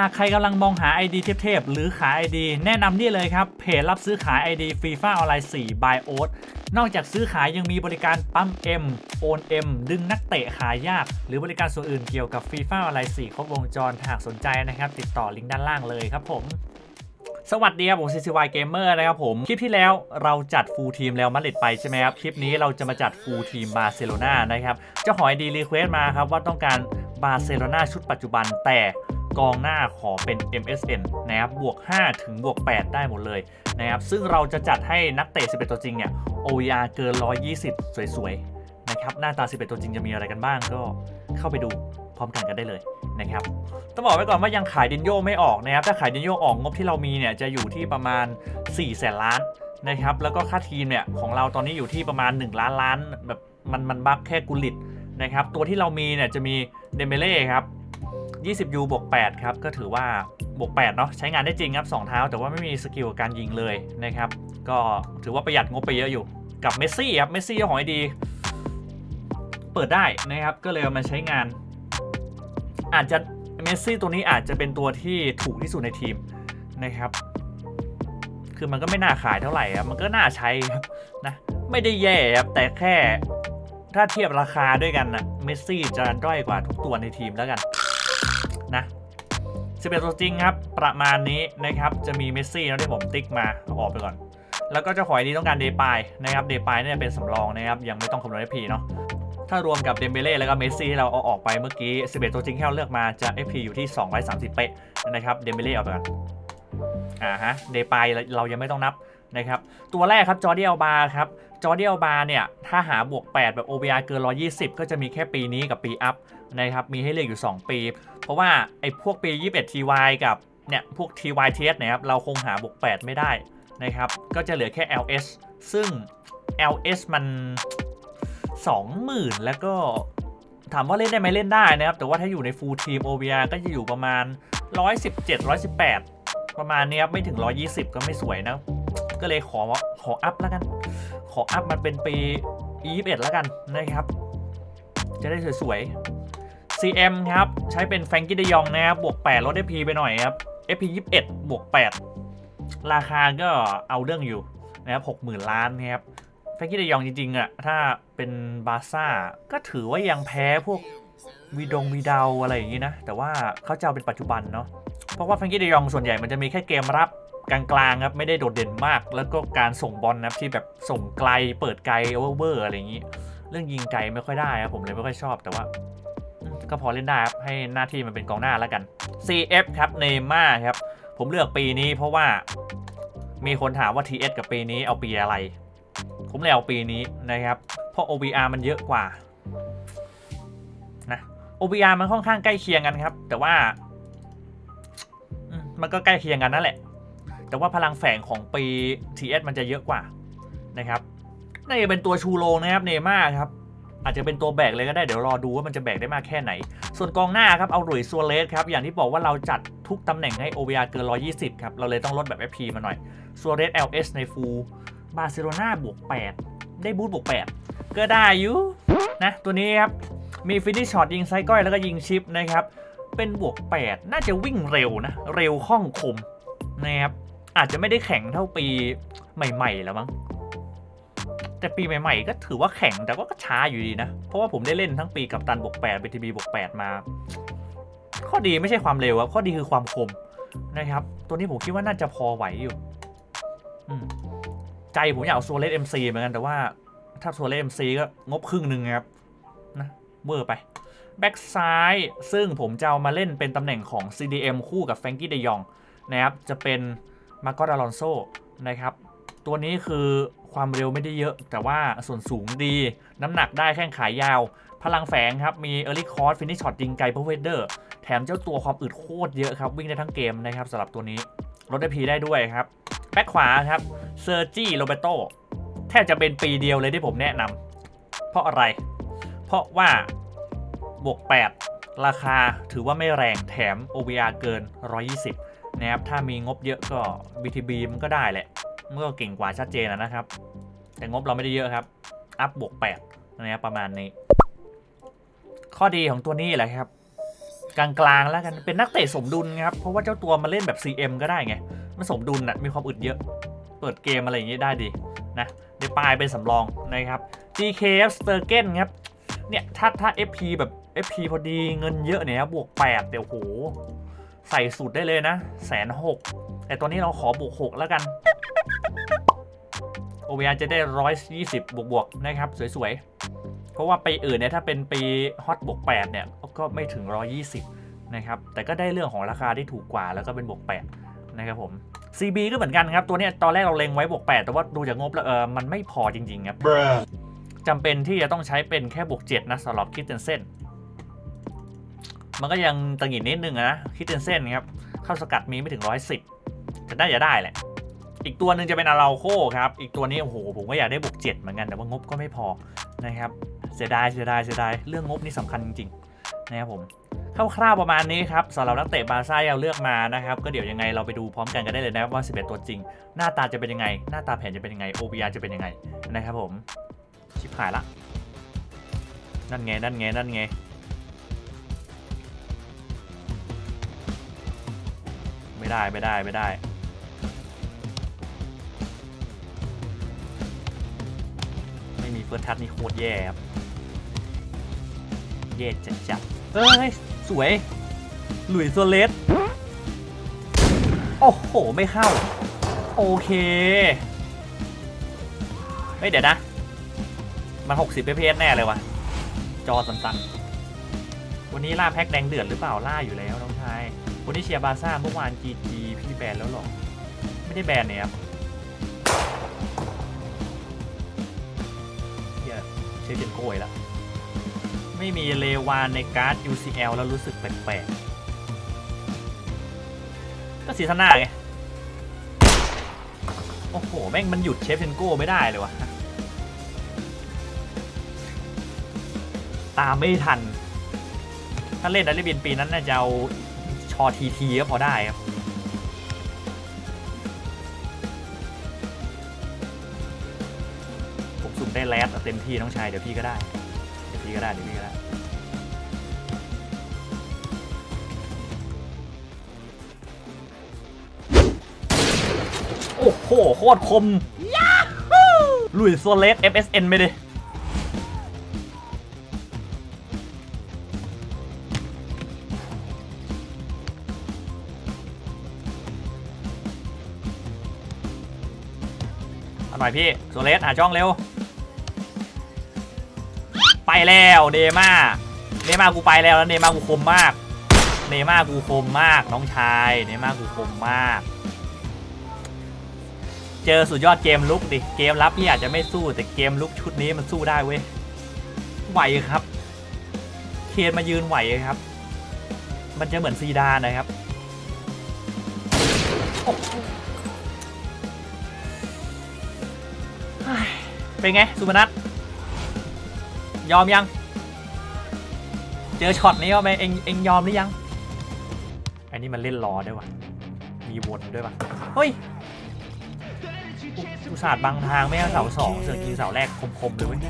ากใครกำลังมองหา ID เทพๆหรือขาย ID แนะนำนี่เลยครับเพจรับซื้อขาย ID FIFA ออนไลน์4 by Oat นอกจากซื้อขายยังมีบริการปั๊ม M โอน M ดึงนักเตะขายยากหรือบริการส่วนอื่นเกี่ยวกับ FIFA ออนไลน์4ครบวงจรหากสนใจนะครับติดต่อลิงก์ด้านล่างเลยครับผมสวัสดีครับผม CCY Gamer นะครับผมคลิปที่แล้วเราจัดฟูลทีมแล้วมาดริดไปใช่ไหมครับคลิปนี้เราจะมาจัดฟูลทีมบาร์เซโลนานะครับเจ้าของ ID รีเควสมาครับว่าต้องการบาร์เซโลนาชุดปัจจุบันแต่กองหน้าขอเป็น MSN นะครับบวก5ถึงบวก8ได้หมดเลยนะครับซึ่งเราจะจัดให้นักเตะ11ตัวจริงเนี่ย OVR เกิน120สวยๆนะครับหน้าตา11ตัวจริงจะมีอะไรกันบ้างก็เข้าไปดูพร้อมกันได้เลยนะครับต้องบอกไว้ก่อนว่ายังขายดินโยไม่ออกนะครับถ้าขายดินโยออกงบที่เรามีเนี่ยจะอยู่ที่ประมาณ400,000 ล้านนะครับแล้วก็ค่าทีมเนี่ยของเราตอนนี้อยู่ที่ประมาณ1 ล้านล้านแบบมันบักแค่กุลิตนะครับตัวที่เรามีเนี่ยจะมีเดเมเล่ครับ20U บวก8ครับก็ถือว่าบวก8เนาะใช้งานได้จริงครับ2เท้าแต่ว่าไม่มีสกิลการยิงเลยนะครับก็ถือว่าประหยัดงบไปเยอะอยู่กับเมสซี่ครับเมสซี่เจ้าของ ID เปิดได้นะครับก็เลยเอามาใช้งานอาจจะเมสซี่ตัวนี้อาจจะเป็นตัวที่ถูกที่สุดในทีมนะครับคือมันก็ไม่น่าขายเท่าไหร่ครับมันก็น่าใช้ครับนะไม่ได้แย่ครับแต่แค่ถ้าเทียบราคาด้วยกันนะเมสซี่จะด้อยกว่าทุกตัวในทีมแล้วกันนะ11ตัวจริงครับประมาณนี้นะครับจะมีเมสซี่แล้วที่ผมติ๊กมาเอาออกไปก่อนแล้วก็จะขอดีต้องการเดปายนะครับเดปายเนี่ยเป็นสำรองนะครับยังไม่ต้องคำนวณ FP เนาะถ้ารวมกับเดมเบเล่แล้วก็เมสซี่ที่เราเอาออกไปเมื่อกี้11ตัวจริงที่เราเลือกมาจะ FP อยู่ที่230เป๊ะนะครับเดมเบเล่เอาไปก่อนเดปายเรายังไม่ต้องนับนะครับตัวแรกครับจอร์ดิอัลบาครับจอร์ดิอัลบาเนี่ยถ้าหาบวก8แบบ OVR เกิน120ก็จะมีแค่ปีนี้กับปีอัพนะครับมีให้เลือกอยู่2ปีเพราะว่าไอ้พวกปี21 TY กับเนี่ยพวก TYTS นะครับเราคงหาบวก8ไม่ได้นะครับก็จะเหลือแค่ LS ซึ่ง LS มัน20,000แล้วก็ถามว่าเล่นได้ไหมเล่นได้นะครับแต่ว่าถ้าอยู่ในฟูลทีม OVR ก็จะอยู่ประมาณ117 118ประมาณนี้ครับไม่ถึง120ก็ไม่สวยนะก็เลยขออัพแล้วกันขออัพมันเป็นปี21แล้วกันนะครับจะได้สวยๆ CM ครับใช้เป็นแฟรงกี้เดยองนะครับบวก8ลด FP ไปหน่อยครับ FP 21บวก8ราคาก็เอาเรื่องอยู่นะครับ60,000 ล้านนะครับแฟรงกี้เดยองจริงๆอะถ้าเป็นบาร์ซ่าก็ถือว่ายังแพ้พวกวีดาวอะไรอย่างนี้นะแต่ว่าเขาจะเอาเป็นปัจจุบันเนาะเพราะว่าแฟรงกี้เดยองส่วนใหญ่มันจะมีแค่เกมรับกลางๆครับไม่ได้โดดเด่นมากแล้วก็การส่งบอลนะที่แบบส่งไกลเปิดไกลโอเวอร์อะไรอย่างนี้เรื่องยิงไกลไม่ค่อยได้ครับผมเลยไม่ค่อยชอบแต่ว่าก็พอเล่นได้ครับให้หน้าที่มันเป็นกองหน้าแล้วกัน CF ครับเนม่าครับผมเลือกปีนี้เพราะว่ามีคนถามว่า TS กับปีนี้เอาปีอะไรผมเลยเอาปีนี้นะครับเพราะ OVR มันเยอะกว่านะ OVR มันค่อนข้างใกล้เคียงกันครับแต่ว่ามันก็ใกล้เคียงกันนั่นแหละแต่ว่าพลังแฝงของปี TS มันจะเยอะกว่านะครับน่าจะเป็นตัวชูโรงนะครับเนม่าครับอาจจะเป็นตัวแบกเลยก็ได้เดี๋ยวรอดูว่ามันจะแบกได้มากแค่ไหนส่วนกองหน้าครับเอาหลุยส์ซัวเรสครับอย่างที่บอกว่าเราจัดทุกตำแหน่งให้ OVR เกิน120ครับเราเลยต้องลดแบบ FP มาหน่อยซัวเรส LS ในฟูลบาร์เซโลนาบวก8ได้บูทบวก8ก็ได้อยู่นะตัวนี้ครับมีฟินิชช็อตยิงไซก้อยแล้วก็ยิงชิปนะครับเป็นบวก8น่าจะวิ่งเร็วนะเร็วคล่องคมนะครับอาจจะไม่ได้แข็งเท่าปีใหม่ๆแล้วมั้งแต่ปีใหม่ๆก็ถือว่าแข็งแต่ก็ช้าอยู่ดีนะเพราะว่าผมได้เล่นทั้งปีกับตันบวก8 BTB บวก8มาข้อดีไม่ใช่ความเร็วครับข้อดีคือความคมนะครับตัวนี้ผมคิดว่าน่าจะพอไหวอยู่ใจผมอยากเอาโซเลส MC เหมือนกันแต่ว่าถ้าโซเลส MC ก็งบครึ่งหนึ่งครับนะเวอร์ไปแบ็กซ้ายซึ่งผมจะเอามาเล่นเป็นตำแหน่งของ CDM คู่กับแฟรงกี้เดยองนะครับจะเป็นมาร์โกส อลอนโซนะครับตัวนี้คือความเร็วไม่ได้เยอะแต่ว่าส่วนสูงดีน้ำหนักได้แข้งขายาวพลังแฝงครับมีเออร์ลี่คอร์สฟินิชช็อตยิงไกลเพอร์เวเดอร์แถมเจ้าตัวความอึดโคตรเยอะครับวิ่งได้ทั้งเกมนะครับสำหรับตัวนี้ลดได้พีได้ด้วยครับแบ็คขวาครับเซอร์จี้โรเบโตแทบจะเป็นปีเดียวเลยที่ผมแนะนำเพราะอะไรเพราะว่าบวก8ราคาถือว่าไม่แรงแถม OVR เกิน120นะครับถ้ามีงบเยอะก็ BTB มันก็ได้แหละมันก็เก่งกว่าชัดเจนนะครับแต่งบเราไม่ได้เยอะครับอัพบวก8นะครับประมาณนี้ข้อดีของตัวนี้แหละครับกลางๆแล้วกันเป็นนักเตะสมดุลครับเพราะว่าเจ้าตัวมาเล่นแบบ CM ก็ได้ไงมันสมดุลน่ะมีความอึดเยอะเปิดเกมอะไรอย่างงี้ได้ดีนะในปลายเป็นสำรองนะครับ GKF Sturgen ครับเนี่ยถ้า FP แบบ FP พอดีเงินเยอะเนี่ยบวก8เดี๋ยวโหใส่สูตรได้เลยนะ160,000แต่ตัวนี้เราขอบวก6แล้วกัน OVR จะได้120บวกๆนะครับสวยๆเพราะว่าปีอื่นเนี่ยถ้าเป็นปีฮอตบวก8เนี่ยก็ไม่ถึง120นะครับแต่ก็ได้เรื่องของราคาที่ถูกกว่าแล้วก็เป็นบวก8นะครับผม CB ก็เหมือนกันครับตัวนี้ตอนแรกเราเล็งไว้บวก8แต่ว่าดูจากงบแล้วมันไม่พอจริงๆครับจำเป็นที่จะต้องใช้เป็นแค่บวก7นะสำหรับคิดเตนเซ่นมันก็ยังตังหงิดนิดนึงนะคิดเตนเซ่นครับเข้าสกัดมีไม่ถึง110จะได้แหละอีกตัวหนึ่งจะเป็นอาราโคครับอีกตัวนี้โอ้โหผมก็อยากได้บวก7เหมือนกันแต่ว่างบก็ไม่พอนะครับเสียดายเรื่องงบนี่สำคัญจริงๆนะครับผมคร่าวๆประมาณนี้ครับสำหรับนักเตะบาร์ซ่าเราเลือกมานะครับก็เดี๋ยวยังไงเราไปดูพร้อมกันได้เลยนะว่า11ตัวจริงหน้าตาจะเป็นยังไงหน้าตาแผนจะเป็นยังไง OVR จะเป็นยังไงนะครับผมชิบหายละนั่นไงไม่ได้ไม่มีเฟิร์สทัชนี่โคตรแย่ครับแย่จัดเฮ้ยสวยหลุยส์โซเลสโอ้โหไม่เข้าโอเคเฮ้ยเดี๋ยวนะมัน60 fps แน่เลยวะจอสั่นๆวันนี้ล่าแพ็คแดงเดือดหรือเปล่าล่าอยู่แล้วน้องชายวันนี้เชียร์บาร์ซ่าเมื่อวาน GG พี่แบนแล้วหรอไม่ได้แบนเนี่ยครับเฮียเชฟเจนโก้ยแล้วไม่มีเลวานในการ์ด UCL แล้วรู้สึกแปลกๆก็ซีซั่นหน้าไงโอ้โหแม่งมันหยุดเชฟเจนโก้ไม่ได้เลยวะตามไม่ทันถ้าเล่นดัลลี่บินปีนั้นน่าจะเอาชอทีก็พอได้ครับผมสุ่มได้แรดเต็มที่น้องชายเดี๋ยวพี่ก็ได้โอ้โหโคตรคมลุยโซเลส FSN ไม่ดิหน่อยพี่โซเลสหาช่องเร็วไปแล้วเนม่ากูไปแล้วเนม่ากูคมมากน้องชายเนม่ากูคมมากเจอสุดยอดเกมลุกดิเกมรับพี่อาจจะไม่สู้แต่เกมลุกชุดนี้มันสู้ได้เว้ยไหวครับเคนมายืนไหวครับมันจะเหมือนซีดานนะครับเป็นไงสุพนัทยอมยังเจอช็อตนี้ก็ไปเองยอมหรือยังอันนี้มันเล่นรอด้วยวะมีวนด้วยวะเฮ้ยอุตส่าห์บังทางไม่ให้เสา2เสือยิงเสาแรกคมๆเลยเว้ย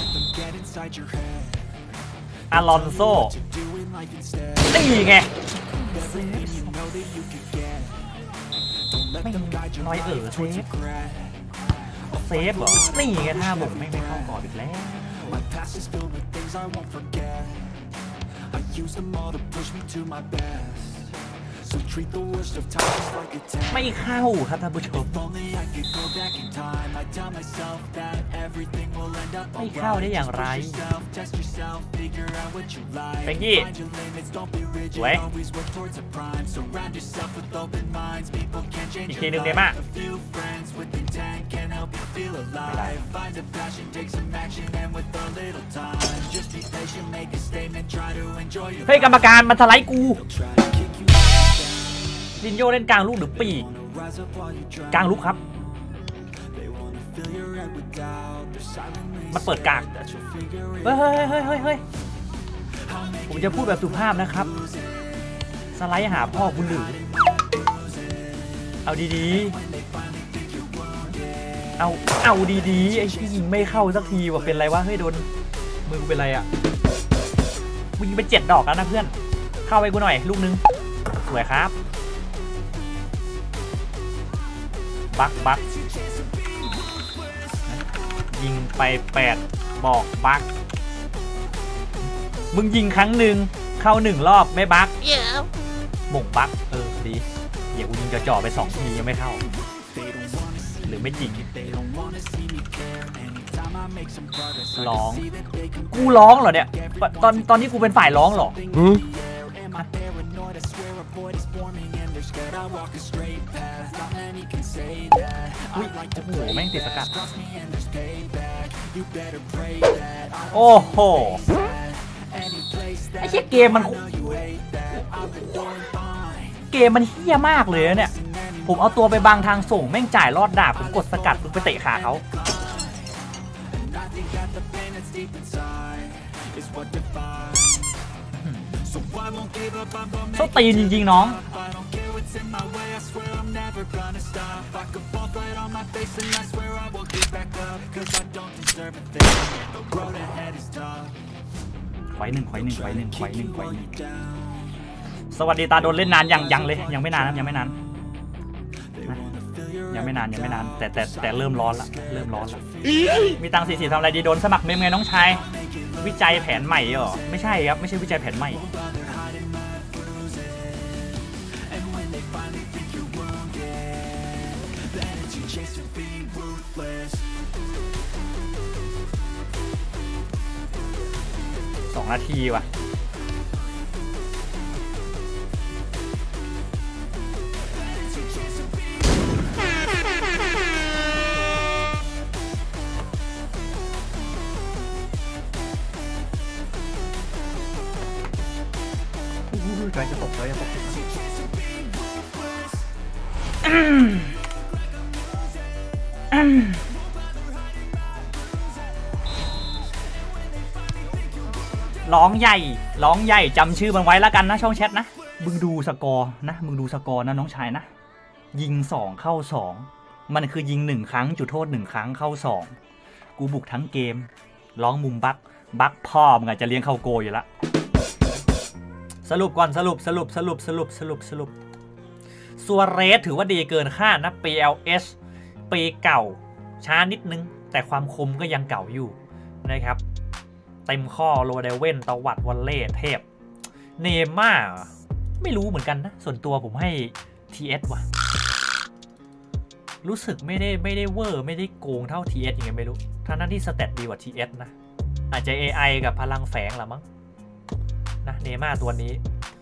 อลอนโซนี่ไงไม่น้อยเซฟเหรอนี่ไงท่าบุกไม่เข้าก่อนอีกแล้วไม่เข้าครับท่านผู้ชมไม่เข้าได้อย่างไรเบงกี้สวยอีกทีหนึ่งเดม่าเฮ้ยกรรมการมันสไลด์กูลินโยเล่นกลางลูกหรือปีกกลางลูกครับมันเปิดกลางเฮ้ยผมจะพูดแบบสุภาพนะครับสไลด์หาพ่อคุณหรือเอาดีๆเอาดีๆไอ้ที่ยิงไม่เข้าสักทีว่าเป็นไรวะเฮ้ยโดนมือเป็นไรอ่ะยิงไป7 ดอกแล้วนะเพื่อนเข้าไปกูหน่อยลูกนึงสวยครับบักยิงไป8บอกบักมึงยิงครั้งหนึ่งเข้า1รอบไม่บักบ่งบักดีเดี๋ยวกูยิงจ่อไป2 ทียังไม่เข้าหรือไม่จริงร้องกูร้องเหรอเนี่ยตอนที่กูเป็นฝ่ายร้องเหรออุ้ยโอ้โหแม่งติดสกัดโอ้โหไอ้เหี้ยเกมมันเหี้ยมากเลยเนี่ยผมเอาตัวไปบังทางส่งแม่งจ่ายรอดดาบผมกดสกัดมึงไปเตะขาเขาโชคตีนจริงๆน้องไฟหนึ่งสวัสดีตาโดนเล่นนานยังเลยยังไม่นานนะยังไม่นานแต่เริ่มร้อนละมีตังค์40ทำอะไรดีโดนสมัครเมมไงน้องชายวิจัยแผนใหม่เหรอไม่ใช่ครับไม่ใช่วิจัยแผนใหม่2 นาทีว่ะใจจะตกเลยร้องใหญ่จำชื่อมันไว้แล้วกันนะช่องแชทนะมึงดูสกอร์นะน้องชายนะยิง2เข้า2มันคือยิง1ครั้งจุดโทษ1ครั้งเข้า2กูบุกทั้งเกมร้องมุมบักพ่อมึงอาจจะเลี้ยงเข้าโกอยู่ละสรุปก่อนสรุปซัวเรสถือว่าดีเกินคาดนะ PLS ปีเก่าช้านิดนึงแต่ความคมก็ยังเก่าอยู่นะครับเต็มข้อโรเดเว่นตวัดวอลเล่เทพเนม่าไม่รู้เหมือนกันนะส่วนตัวผมให้ TS ว่ะรู้สึกไม่ได้เวอร์ไม่ได้โกงเท่า TS ยังไงไม่รู้ทั้งนั้นที่สเตตดีกว่า TS นะอาจจะ AI กับพลังแฝงละมั้งนะเนม่าตัวนี้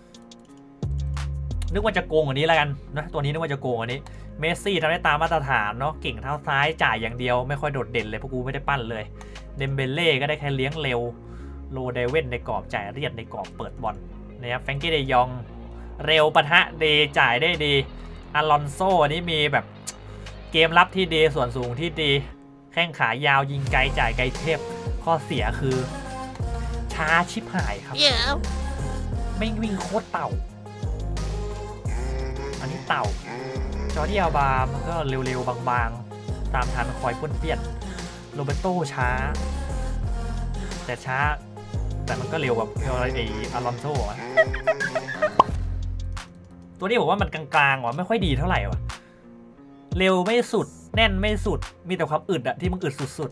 นึกว่าจะโกงกว่านี้แล้วกันนะตัวนี้นึกว่าจะโกงกว่านี้เมสซี่ทำได้ตามมาตรฐานเนาะเก่งเท้าซ้ายจ่ายอย่างเดียวไม่ค่อยโดดเด่นเลยพวกกูไม่ได้ปั้นเลยเดมเบเล่ก็ได้แค่เลี้ยงเร็วโรเดเว่นในกรอบจ่ายเรียดในกรอบเปิดบอลนะครับแฟรงกี้เดยองเร็วปะทะเดจ่ายได้ดีอลอนโซ่นี่มีแบบเกมรับที่ดีส่วนสูงที่ดีแข้งขายาวยิงไกลจ่ายไกลเทพข้อเสียคือช้าชิบหายครับ ไม่วิ่งโคตรเต่าอันนี้เต่าจอร์ดี้อัลบามันก็เร็วๆบางๆตามทันคอยป้วนเปี้ยนโรเบโต้ช้าแต่มันก็เร็วแบบไอ้อลอนโซ่ตัวนี้ผมว่ามันกลางๆว่ะไม่ค่อยดีเท่าไหร่ว่ะเร็วไม่สุดแน่นไม่สุดมีแต่ความอึดอะที่มันอึดสุด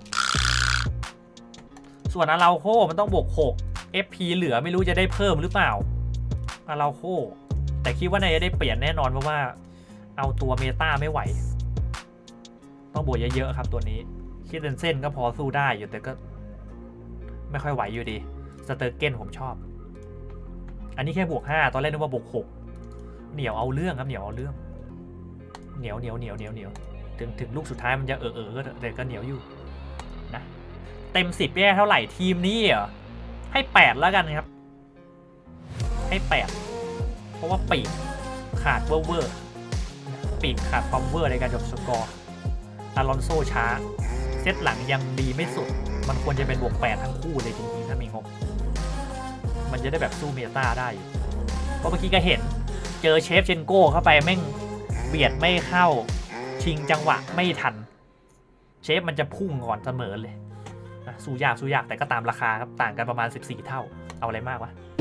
ๆส่วนอาราโคมันต้องบวก6 FP เหลือไม่รู้จะได้เพิ่มหรือเปล่าอาราโคแต่คิดว่าน่าจะได้เปลี่ยนแน่นอนเพราะว่าเอาตัวเมตาไม่ไหวต้องบวกเยอะๆครับตัวนี้คิดเส้นก็พอสู้ได้อยู่แต่ก็ไม่ค่อยไหวอยู่ดีสเตอร์เกนผมชอบอันนี้แค่บวก5ตอนแรกนึกว่าบวก6เหนียวเอาเรื่องครับเหนียวเอาเรื่องเหนียวถึงลูกสุดท้ายมันจะก็แต่ก็เหนียวอยู่นะเต็ม10แย่เท่าไหร่ทีมนี้เหรอให้8แล้วกันครับให้8เพราะว่าปีกขาดเวอร์ปีกขาดความเวอร์ในการจบสกอร์อลอนโซช้าเซตหลังยังดีไม่สุดมันควรจะเป็นบวก8ทั้งคู่เลยจริงๆถ้ามีงบมันจะได้แบบสู้เมตาได้เพราะเมื่อกี้ก็เห็นเจอเชฟเชนโก้เข้าไปแม่งเบียดไม่เข้าชิงจังหวะไม่ทันเชฟมันจะพุ่งก่อนเสมอเลยสู้ยากแต่ก็ตามราคาครับต่างกันประมาณ14เท่าเอาอะไรมากวะ